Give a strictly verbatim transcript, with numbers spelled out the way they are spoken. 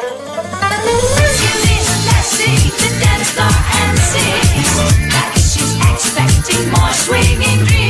Let's see the dance floor and see that she's expecting more swinging dreams.